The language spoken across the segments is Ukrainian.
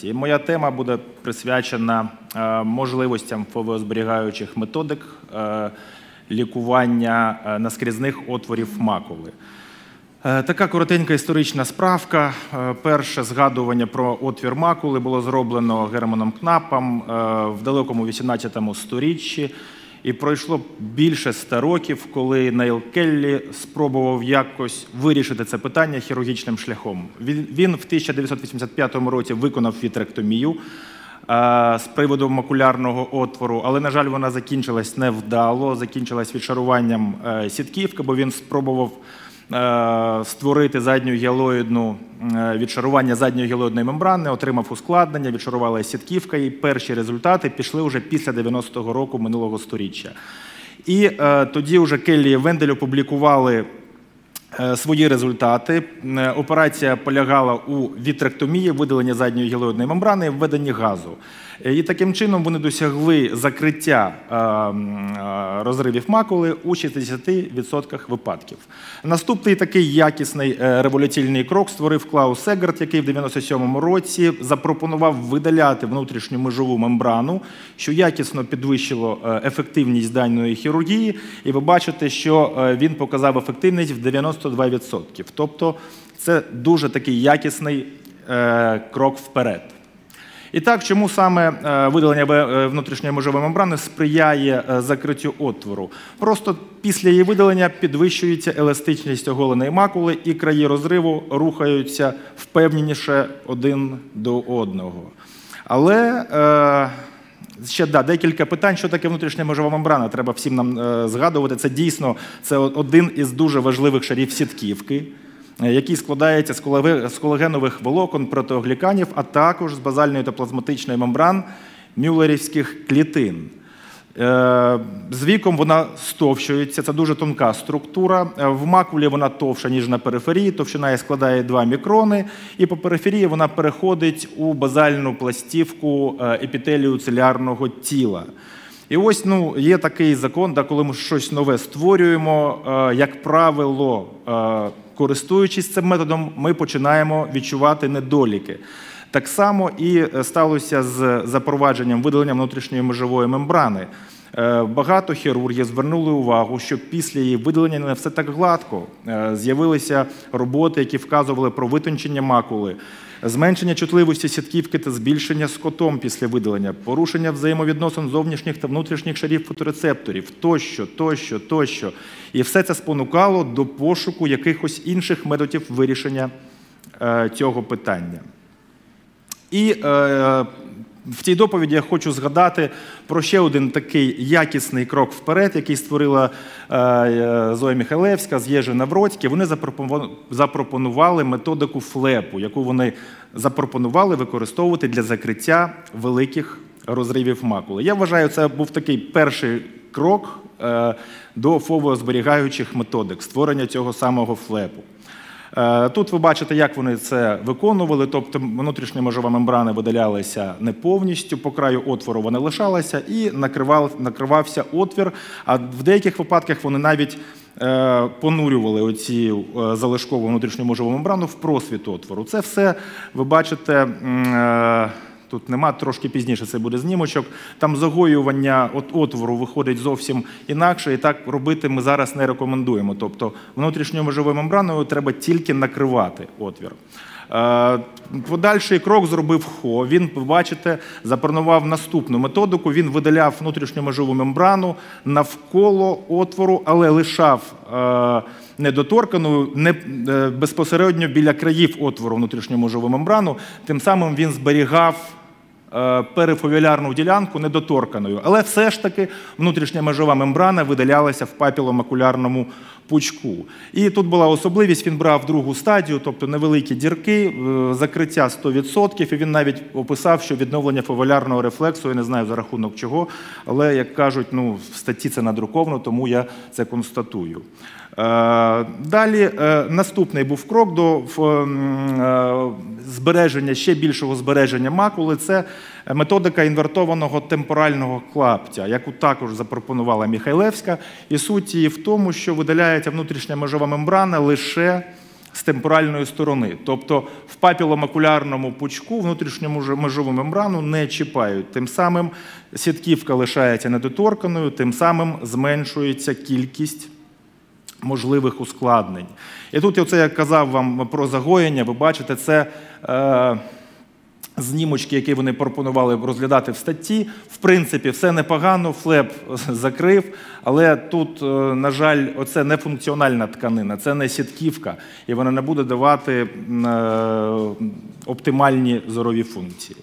І моя тема буде присвячена можливостям фовіозберігаючих методик лікування наскрізних отворів макули. Така коротенька історична справка. Перше згадування про отвір макули було зроблено Германом Кнапом в далекому 18 сторіччі. І пройшло більше 100 років, коли Нейл Келлі спробував якось вирішити це питання хірургічним шляхом. Він в 1985 році виконав вітректомію з приводу макулярного отвору, але, на жаль, вона закінчилась невдало, закінчилась відшаруванням сітківки, бо він спробував створити відшарування задньої гіалоїдної мембрани, отримав ускладнення, відшарувалася сітківка, і перші результати пішли вже після 90-го року минулого сторіччя. І тоді вже Келлі і Вендель опублікували свої результати. Операція полягала у вітректомії, видаленні задньої гіалоїдної мембрани і введенні газу. І таким чином вони досягли закриття розривів макули у 60% випадків. Наступний такий якісний революційний крок створив Клаус Сегерт, який в 1997 році запропонував видаляти внутрішню межову мембрану, що якісно підвищило ефективність даної хірургії. І ви бачите, що він показав ефективність в 92%. Тобто це дуже такий якісний крок вперед. І так, чому саме видалення внутрішньої межової мембрани сприяє закриттю отвору? Просто після її видалення підвищується еластичність оголеної макули, і краї розриву рухаються впевненіше один до одного. Але ще декілька питань, що таке внутрішня межова мембрана, треба всім нам згадувати. Це дійсно один із дуже важливих шарів сітківки, який складається з колагенових волокон, протеогліканів, а також з базальної та плазматичної мембран мюллерівських клітин. З віком вона стовщується, це дуже тонка структура. В макулі вона товща, ніж на периферії, товщина її складає 2 мікрони, і по периферії вона переходить у базальну пластівку епітелію цилярного тіла. І ось є такий закон, коли ми щось нове створюємо, як правило, користуючись цим методом, ми починаємо відчувати недоліки. Так само і сталося з запровадженням видалення внутрішньої межової мембрани. Багато хірургів звернули увагу, що після її видалення не все так гладко. З'явилися роботи, які вказували про витончення макули, зменшення чутливості сітківки та збільшення скотом після видалення, порушення взаємовідносин зовнішніх та внутрішніх шарів фоторецепторів, тощо. І все це спонукало до пошуку якихось інших методів вирішення цього питання. І в цій доповіді я хочу згадати про ще один такий якісний крок вперед, який створила Зоя Михайлевська з Єжи Навроцькі. Вони запропонували методику флепу, яку вони запропонували використовувати для закриття великих розривів макули. Я вважаю, це був такий перший крок до фовіозберігаючих методик, створення цього самого флепу. Тут ви бачите, як вони це виконували, тобто внутрішня межова мембрана видалялася не повністю, по краю отвору вона лишалася і накривався отвір, а в деяких випадках вони навіть понурювали оці залишкову внутрішню межову мембрану в просвіт отвору. Це все, ви бачите, тут нема, трошки пізніше це буде знімочок. Там загоювання отвору виходить зовсім інакше, і так робити ми зараз не рекомендуємо. Тобто внутрішньою межовою мембраною треба тільки накривати отвір. Подальший крок зробив Хо. Він, ви бачите, запропонував наступну методику. Він видаляв внутрішню межову мембрану навколо отвору, але лишав недоторканою безпосередньо біля країв отвору внутрішню межову мембрану. Тим самим він зберігав перифовіолярну ділянку недоторканою. Але все ж таки внутрішня межова мембрана видалялася в папіломакулярному пучку. І тут була особливість, він брав другу стадію, тобто невеликі дірки, закриття 100%, і він навіть описав, що відновлення фовіолярного рефлексу, я не знаю за рахунок чого, але, як кажуть, в статті це надруковано, тому я це констатую. Далі наступний був крок до збереження, ще більшого збереження макули – це методика інвертованого темпорального клаптя, яку також запропонувала Михайлевська. І суть її в тому, що видаляється внутрішня межова мембрана лише з темпоральної сторони. Тобто в папіломакулярному пучку внутрішньому межову мембрану не чіпають. Тим самим сітківка лишається недоторканою, тим самим зменшується кількість можливих ускладнень. І тут, оце я казав вам про загоєння, ви бачите, це знімочки, які вони пропонували розглядати в статті. В принципі, все непогано, флеп закрив, але тут, на жаль, оце не функціональна тканина, це не сітківка, і вона не буде давати оптимальні зорові функції.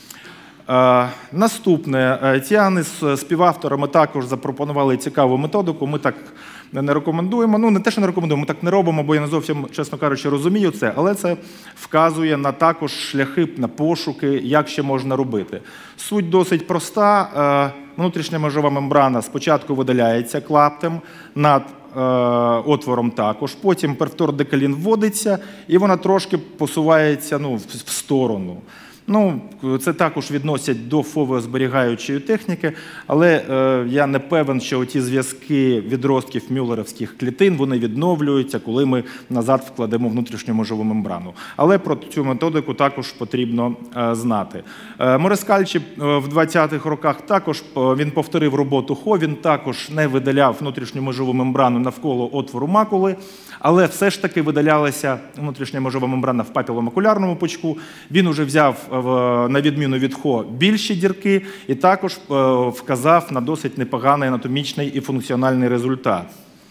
Наступне. Тіани з співавторами також запропонували цікаву методику. Ми так не рекомендуємо. Ну, не те, що не рекомендуємо, ми так не робимо, бо я не зовсім, чесно кажучи, розумію це. Але це вказує на також шляхи, на пошуки, як ще можна робити. Суть досить проста. Внутрішня межова мембрана спочатку видаляється клаптем, над отвором також. Потім перфтордекалін вводиться, і вона трошки посувається в сторону. Це також відносять до фовозберігаючої техніки, але я не певен, що ті зв'язки відростків мюллерівських клітин, вони відновлюються, коли ми назад вкладемо внутрішню межову мембрану. Але про цю методику також потрібно знати. Морес Кальчі в 20-х роках також він повторив роботу Хо, він також не видаляв внутрішню межову мембрану навколо отвору макули, але все ж таки видалялася внутрішня межова мембрана в папіломакулярному пучку. Він уже взяв, на відміну від Хо, більші дірки і також вказав на досить непоганий анатомічний і функціональний результат.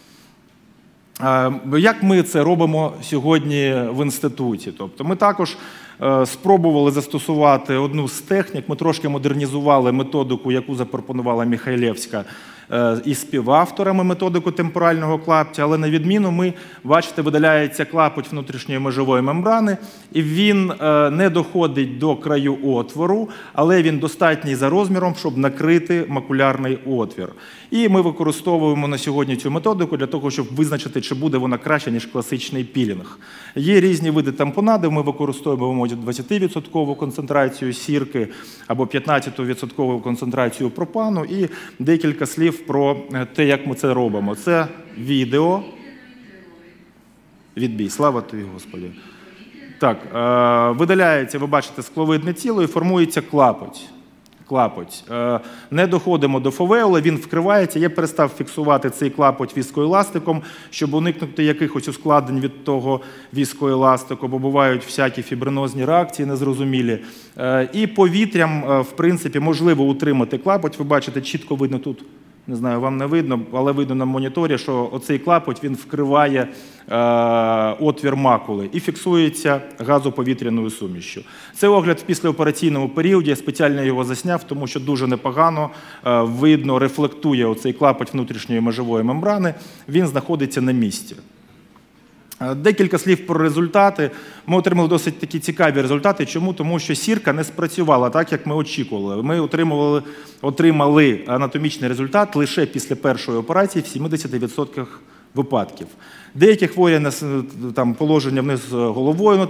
Як ми це робимо сьогодні в інституті? Тобто ми також спробували застосувати одну з технік, ми трошки модернізували методику, яку запропонувала Михайлевська із співавторами методику темпорального клаптя, але на відміну ми, бачите, видаляється клапоть внутрішньої межової мембрани, і він не доходить до краю отвору, але він достатній за розміром, щоб накрити макулярний отвір. І ми використовуємо на сьогодні цю методику для того, щоб визначити, чи буде вона краще, ніж класичний пілінг. Є різні види тампонади, ми використовуємо 20% концентрацію сірки або 15% концентрацію пропану, і декілька слів про те, як ми це робимо. Це відео. Відбій, слава тобі, Господи. Так, видаляється, ви бачите, скловидне тіло і формується клапоть. Не доходимо до фовеоли, він вкривається. Я перестав фіксувати цей клапоть віскоеластиком, щоб уникнути якихось ускладнень від того віскоеластику, бо бувають всякі фібринозні реакції незрозумілі. І повітрям, в принципі, можливо утримати клапоть. Ви бачите, чітко видно тут. Не знаю, вам не видно, але видно на моніторі, що оцей клапоть, він вкриває отвір макули і фіксується газоповітряною сумішчю. Це огляд в післяопераційному періоді, я спеціально його засняв, тому що дуже непогано видно, рефлектує оцей клапоть внутрішньої межової мембрани, він знаходиться на місці. Декілька слів про результати. Ми отримали досить такі цікаві результати. Чому? Тому що сірка не спрацювала так, як ми очікували. Ми отримали анатомічний результат лише після першої операції в 70% випадків. Деякі хворі там, положення вниз головою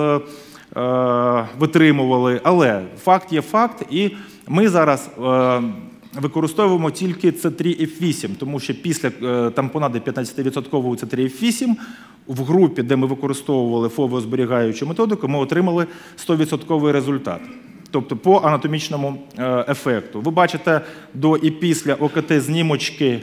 витримували, але факт є факт, і ми зараз використовуємо тільки С3F8, тому що після тампонади 15% С3F8 в групі, де ми використовували фовозберігаючу методику, ми отримали 100% результат. Тобто по анатомічному ефекту. Ви бачите до і після ОКТ-знімочки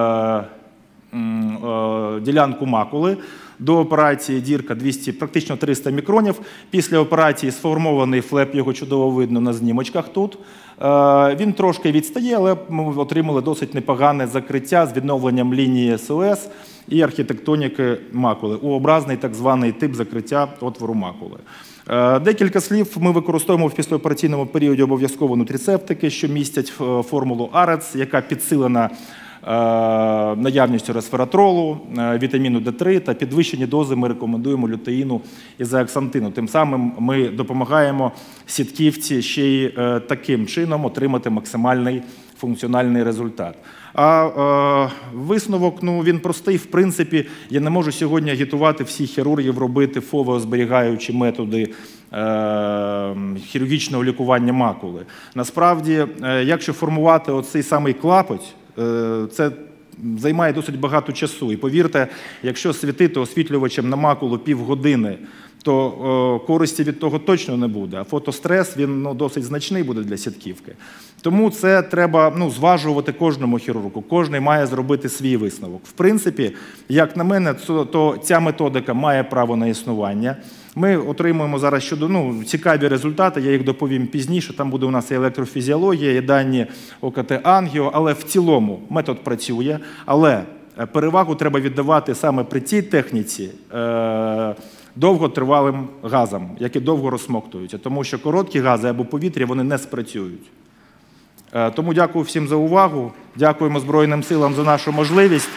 ділянку макули. До операції дірка 200, практично 300 мікронів. Після операції сформований флеп, його чудово видно на знімочках тут. Він трошки відстає, але ми отримали досить непогане закриття з відновленням лінії СОС і архітектоніки макули. У-образний так званий тип закриття отвору макули. Декілька слів. Ми використовуємо в післяопераційному періоді обов'язково нутрицептики, що містять формулу АРЕЦ, яка підсилена наявністю ресвератролу, вітаміну Д3 та підвищені дози ми рекомендуємо лютеїну і зеаксантину. Тим самим ми допомагаємо сітківці ще й таким чином отримати максимальний функціональний результат. А висновок, він простий. В принципі, я не можу сьогодні агітувати всіх хірургів робити фовозберігаючі методи хірургічного лікування макули. Насправді, якщо формувати оцей самий клапоть, це займає досить багато часу. І повірте, якщо світити освітлювачем на макулу півгодини, то користі від того точно не буде. А фотострес, він досить значний буде для сітківки. Тому це треба зважувати кожному хірургу. Кожний має зробити свій висновок. В принципі, як на мене, то ця методика має право на існування. Ми отримуємо зараз цікаві результати, я їх доповім пізніше. Там буде у нас і електрофізіологія, і дані ОКТ-ангіо, але в цілому метод працює. Але перевагу треба віддавати саме при цій техніці довготривалим газам, які довго розсмоктуються, тому що короткі гази або повітря, вони не спрацюють. Тому дякую всім за увагу, дякуємо Збройним силам за нашу можливість.